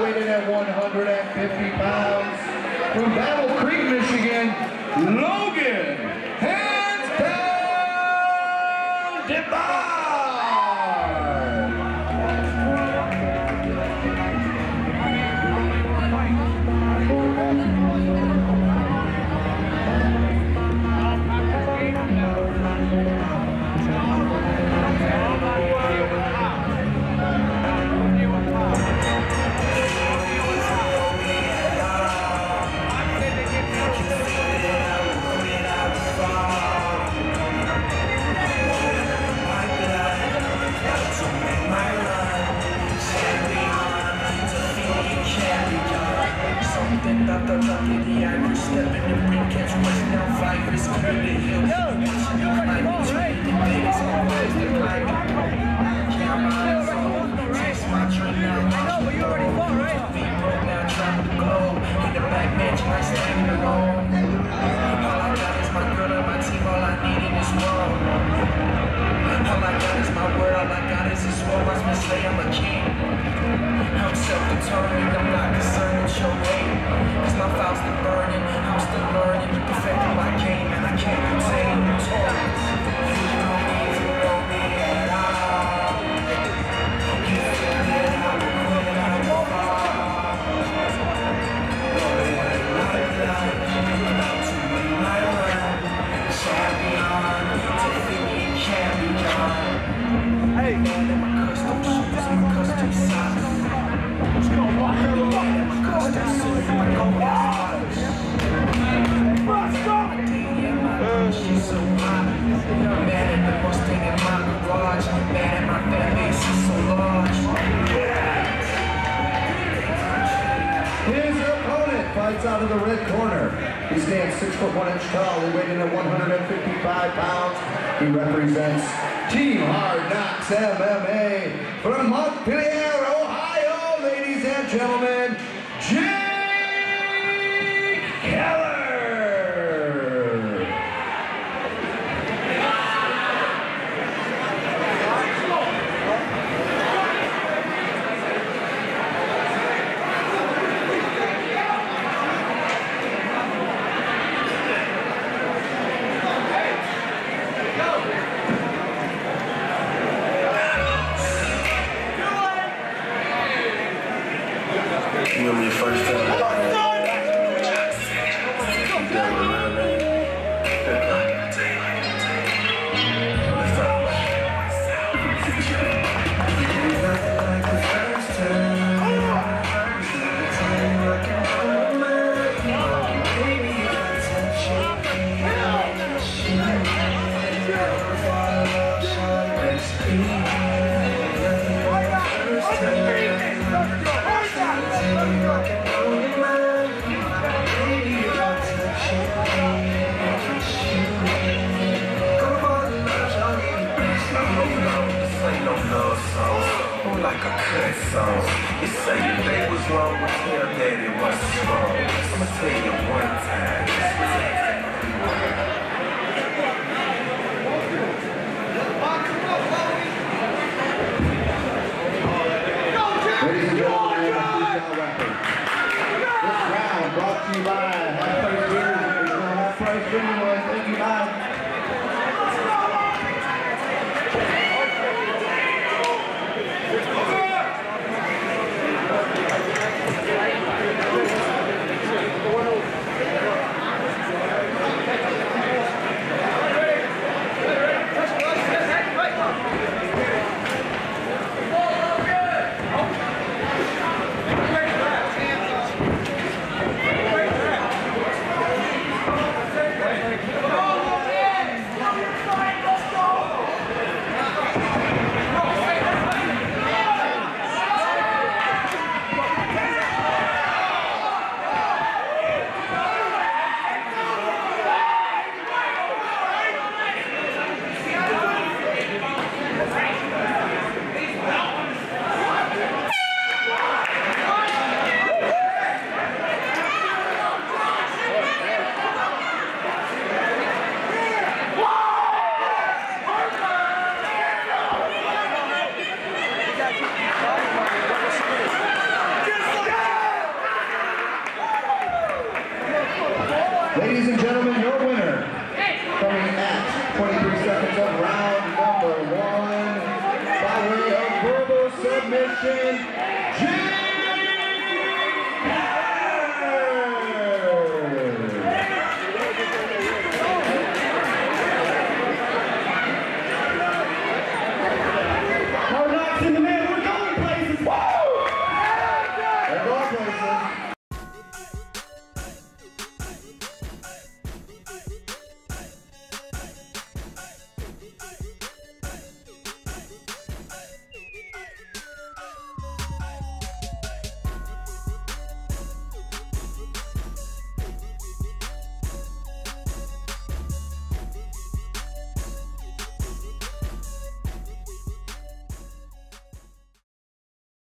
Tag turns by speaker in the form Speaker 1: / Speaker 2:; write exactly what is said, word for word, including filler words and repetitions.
Speaker 1: weighed in at one hundred fifty pounds. From Battle Creek, Michigan, Logan Hands Down DeBar.
Speaker 2: After lucky, the average step in the ring, catch rush down fires, clear the hills. No, no, right, all right. The biggest always the like. Cameras on, taste my drink now. I know, but you already fought, right? Beat broke now, travel the globe. In the back bench, I stand alone. All I got is my girl and my team, all I need in this world. All I got is my word, all I got is this world. Watch me say I'm a king. I'm self-determined, I'm not concerned with your weight. Cause my file's still burning, I'm still learning, perfecting my game, and I can't contain the toys. You know me, you know me at all. You feel me, I will quit, I will fall. Like life, about to win my run. Champion, defeat me, can't be done. Hey, man, in my custom shoes, my custom socks. Let's go, walk her along. My custom suit, my gold watch. Let's go! She's so hot. Mad at the Mustang in my garage. Mad at my fan base, she's so large.
Speaker 1: His opponent fights out of the red corner. He stands six foot one inch tall. He weighed in at one hundred fifty-five pounds. He represents Team Hard Knocks M M A from Montpelier, Ohio, ladies and gentlemen, Jake Keller.
Speaker 2: You remember your first time? Like a cut song. You say your day was wrong, but tell that it was wrong. I'ma tell you one time.
Speaker 1: Ladies and gentlemen, this round brought to you by Half Price Beers. Half Price Beers. Thank you, bye.
Speaker 3: One over.
Speaker 1: Ladies and gentlemen, your